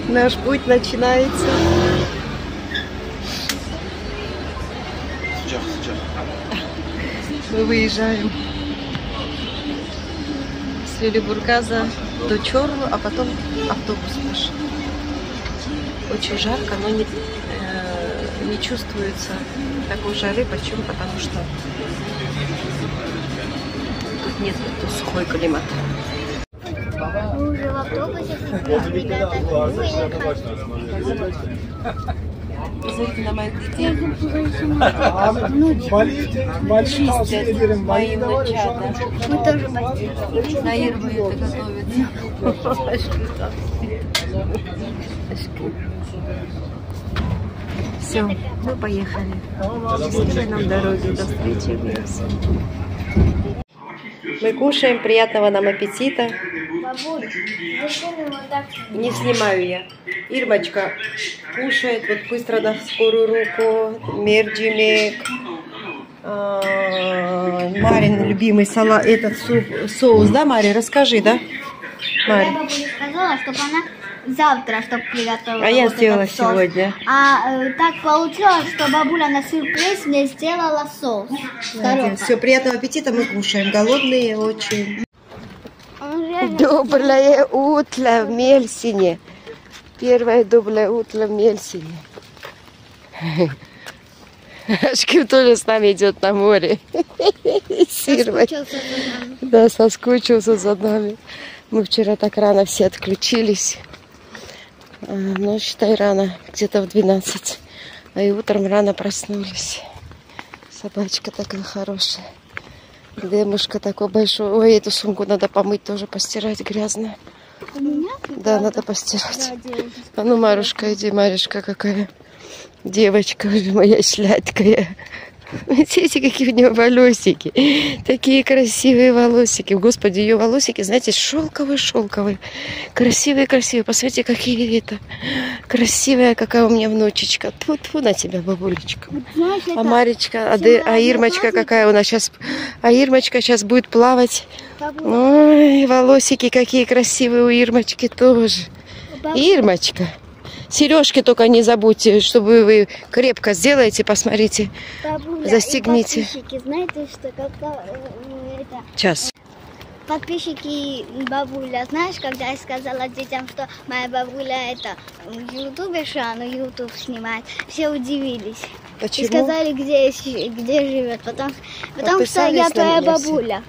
Наш путь начинается. Мы выезжаем с Лилибургаза до Чорлу, а потом автобус наш. Очень жарко, но не чувствуется такой жары. Почему? Потому что тут нет сухой климат. Мы уже в автобусе, ребята уехали. Посмотрите на моих детей. Чистят мои внучата. Мы тоже постелили. Наиру это готовится. Все, мы поехали. Счастливой нам дороги. До встречи в Вильнюсе. Мы кушаем. Приятного нам аппетита. Не снимаю я. Ирмочка кушает вот быстро на скорую руку. Мерджимек. Марин любимый салат, этот соус, да, Мария? Расскажи, да? Мария. Я бабуле сказала, чтобы она завтра, чтобы приготовила. А я вот сделала этот соус. сегодня. Так получилось, что бабуля на сюрприз мне сделала соус. Все, приятного аппетита, мы кушаем. Голодные очень. Доброе утро в Мельсине. Первое доброе утро в Мельсине. Ашким тоже с нами идет на море. Соскучился за нами. Да, соскучился за нами. Мы вчера так рано все отключились. Ну, считай, рано, где-то в 12. А и утром рано проснулись. Собачка такая хорошая. Демушка такой большой. Ой, эту сумку надо помыть, тоже постирать, грязная. У меня? Да, надо постирать. Да, А ну, Марушка, иди, Марюшка, какая девочка уже моя сладкая. Смотрите, какие у нее волосики. Такие красивые волосики. Господи, ее волосики, знаете, шелковые-шелковые. Красивые-красивые. Посмотрите, какие это. Красивая, какая у меня внучечка. Тьфу-тьфу на тебя, бабулечка. Знаешь, А Маречка, а Ирмочка какая у нас сейчас. А Ирмочка сейчас будет плавать. Ой, волосики какие красивые у Ирмочки тоже. Ирмочка. Сережки только не забудьте, чтобы вы крепко сделаете, посмотрите. Бабуля, застегните. Подписчики, знаете, что когда это... Сейчас. Подписчики бабуля, знаешь, когда я сказала детям, что моя бабуля это в ютуберша, но ютуб снимает, все удивились. Почему? И сказали, где живет, потому что я твоя бабуля,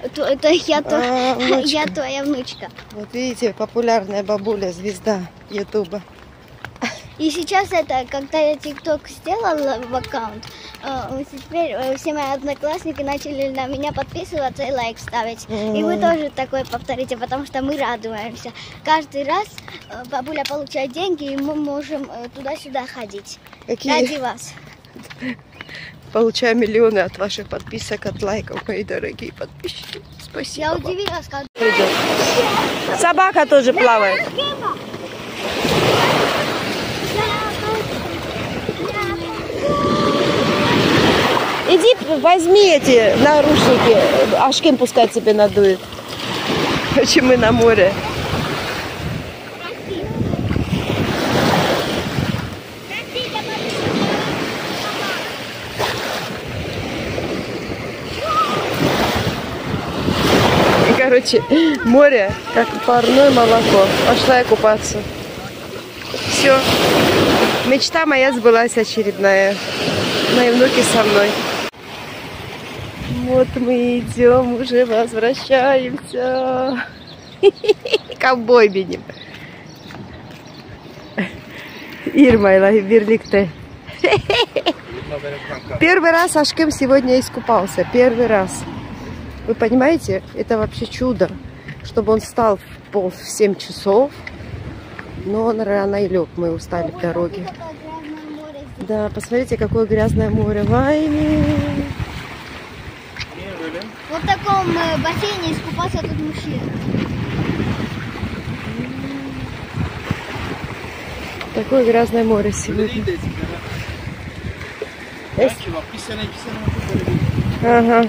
я твоя внучка. Вот видите, популярная бабуля, звезда ютуба. И сейчас это, когда я ТикТок сделала в аккаунт, теперь все мои одноклассники начали на меня подписываться и лайк ставить. И вы тоже такое повторите, потому что мы радуемся. Каждый раз бабуля получает деньги, и мы можем туда-сюда ходить. Ради вас. Получаю миллионы от ваших подписок, от лайков, мои дорогие подписчики. Спасибо. Я удивилась, когда... Собака тоже плавает. Иди возьми эти наручники, Ашким пускай тебе надует. Очень мы на море. И, короче, море, как парное молоко. Пошла я купаться. Все. Мечта моя сбылась очередная. Мои внуки со мной. Вот мы идем, уже возвращаемся. Ковбой бедим. Ирмайла Бирликте. Первый раз Ашким сегодня искупался. Первый раз. Вы понимаете, это вообще чудо. Чтобы он встал в 7 часов. Но он рано и лег. Мы устали в дороге. Да, посмотрите, какое грязное море. Вайми. Вот в таком бассейне искупался тут мужчина. Такое грязное море сегодня. Ага.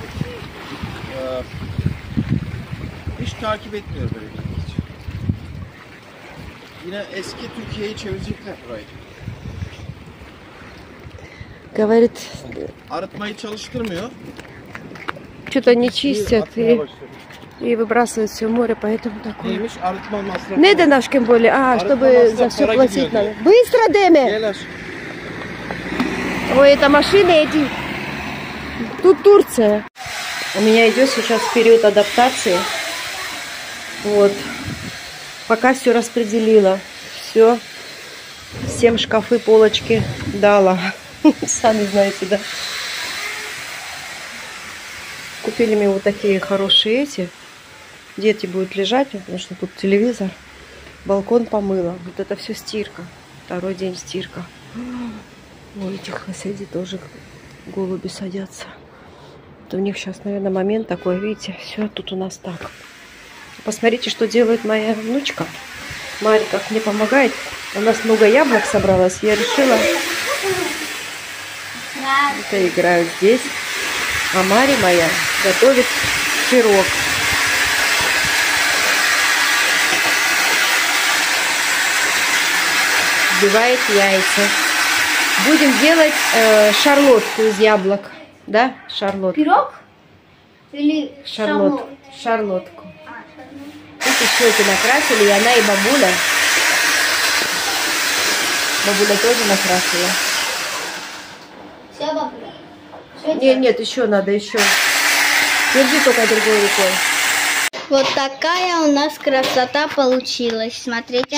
Hiç takip etmiyor böyle hiç. Yine eski Türkiye'yi çevirecekler burayı. Говорит, Arıtmayı çalıştırmıyor. что-то не чистят и выбрасывают все в море, поэтому такое. Neymiş? Arıtma masrafı. Не до наш тем более, чтобы за все платить надо. Быстро, Деме! Gel aşkım. Ой, это машины эти. Тут Турция. У меня идет сейчас период адаптации. Вот. Пока все распределила. Все. Всем шкафы, полочки дала. Сами знаете, да? Купили мне вот такие хорошие эти. Дети будут лежать, потому что тут телевизор. Балкон помыла. Вот это все стирка. Второй день стирка. Ой, этих соседей тоже голуби садятся. Это у них сейчас, наверное, момент такой. Видите, все тут у нас так. Посмотрите, что делает моя внучка. Марья как мне помогает. У нас много яблок собралось. Я решила... Это играют здесь. А Марья моя готовит пирог. Взбивает яйца. Будем делать шарлотку из яблок. Да, шарлотку? Пирог? Или Шарлотку. Шарлотку. Эти щеки накрасили, и она, и бабуля. Бабуля тоже накрасила. Все, бабуля? Нет, нет, еще надо, еще. Держи только другой рукой. Вот такая у нас красота получилась. Смотрите.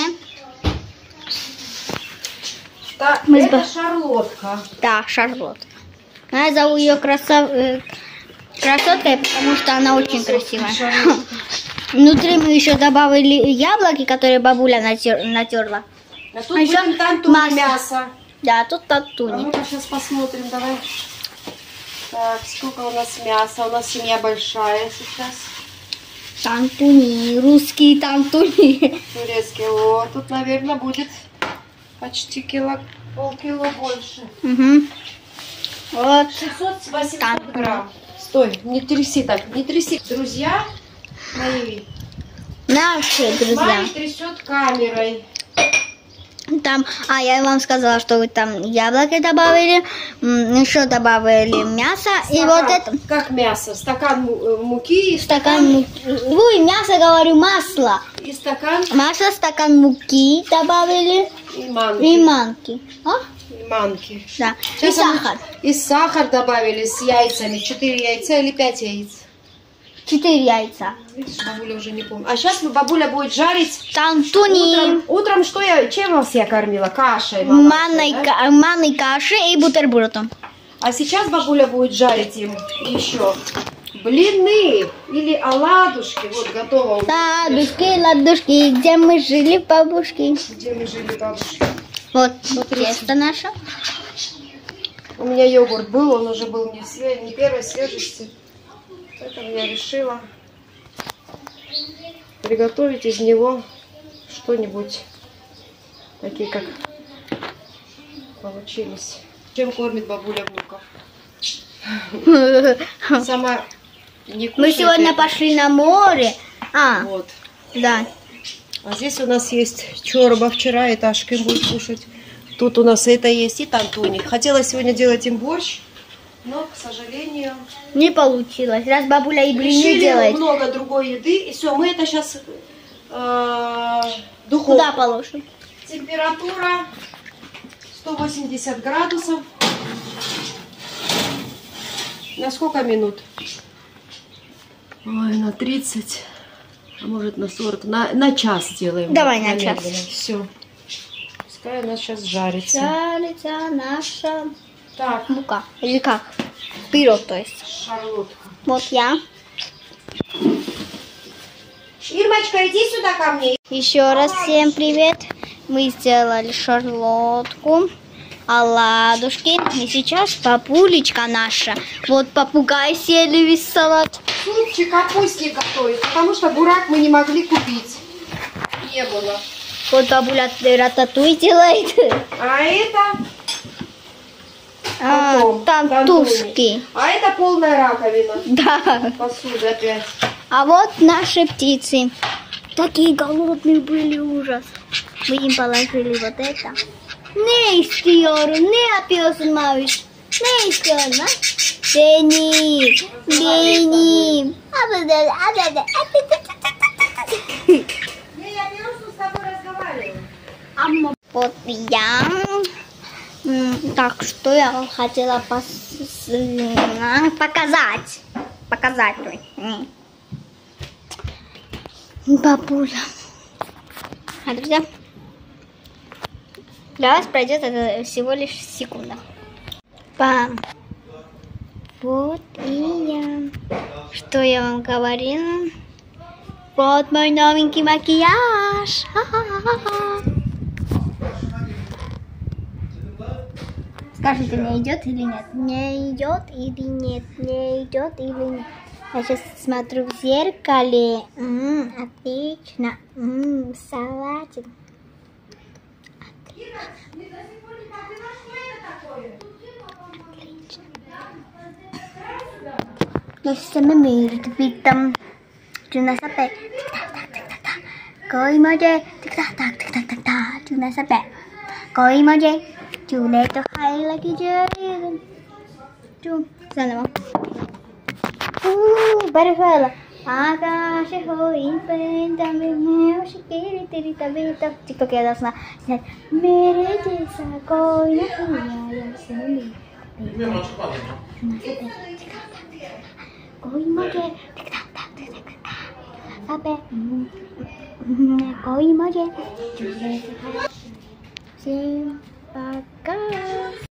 Это шарлотка. Да, Шарлотта. Я зову ее красоткой, потому что она очень красивая. Внутри мы еще добавили яблоки, которые бабуля натерла. А тут будем тантуни мясо. Да, тут А тантуни. ну-ка сейчас посмотрим, давай. Так, сколько у нас мяса? У нас семья большая сейчас. Тантуни, русские тантуни. Турецкий. О, тут, наверное, будет почти полкило больше. Угу. Вот. 680 грамм. Стой, не тряси так, не тряси. Друзья мои. Наши друзья. Марья трясет камерой. Там, я вам сказала, что вы там яблоки добавили, еще добавили мясо. Стакан, и вот это как мясо? Стакан муки и стакан муки. Ой, мясо, говорю, масло. И стакан Масло, стакан муки добавили и манки. и манки. А? И манки. Да. Сейчас И сахар. И сахар добавили с яйцами. 4 яйца или 5 яиц? 4 яйца. Видишь, бабуля уже не помню. А сейчас бабуля будет жарить. Тантуни. Утром что чем вас я кормила? Кашей. Манной каши и бутербродом. А сейчас бабуля будет жарить им еще блины или оладушки. Вот готово. Ладушки, ладушки, где мы жили, бабушки. Где мы жили, бабушки? Вот Смотрите. тесто наше. У меня йогурт был, он уже был не первой свежести. Поэтому я решила приготовить из него что-нибудь, такие как получились. Чем кормит бабуля внуков? Сама не кушает. Мы сегодня это. пошли на море. Вот. Да. А здесь у нас есть чорба. Вчера это Ашкин будет кушать. Тут у нас это есть и тантуни. Хотела сегодня делать им борщ, но, к сожалению, Не получилось. Раз бабуля и блины решили делает. много другой еды. И все, мы это сейчас духовку. Куда положим? Температура 180 градусов. На сколько минут? Ой, на 30, а может на 40, на час сделаем. Давай на час. Все. Пускай у нас сейчас жарится. Жарится наша Так, мука. Или как? Пирог, то есть. шарлотка. Вот я. Ирмочка, иди сюда ко мне. Еще раз всем привет. Мы сделали шарлотку, оладушки. И сейчас папулечка наша. Вот попугай съели весь салат. Супчик капустник готовить, потому что бурак мы не могли купить. Не было. Вот бабуля рататуй делает. А это потом, Тантушки. А это полная раковина. Да. Посуда опять. А вот наши птицы. Такие голодные были, ужас. Мы им положили вот это. Ne istiyorum. Ne yapıyorsun Maviş? Ne istiyorsun lan? Benim. Benim. Не, я беру с тобой разговариваю. Вот я. Так, что я хотела показать. Показать. Бабуля. А, друзья, для вас пройдет это всего лишь секунда. Пам. Вот и я. Что я вам говорила? Вот мой новенький макияж. Ха-ха-ха-ха. Скажите, мне идет или нет? Мне идет или нет? Мне идет или нет? Я сейчас смотрю в зеркале. Отлично. Салатик. Отлично. Я сейчас мирит битом. Чуна сапе. Кои моje. Тик-так-так. Чуна сапе. Кои моje. Чуле то хай лаги джерин. Чу. Заново. Барфала. आकाश हो इन परिंदा में मुश्किल तेरी तबीयत टिकटॉक याद रखना मेरे जैसा कोई नहीं आया सुनी कोई मुझे अबे कोई मुझे